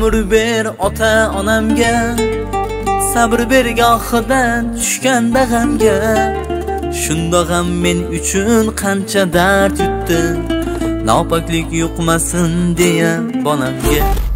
umr ber ota onamga, sabr ber gohidan tushganda g'amga. Shunda ham men uchun qancha dard yutdi, nopoklik yuqmasin deya bonamga.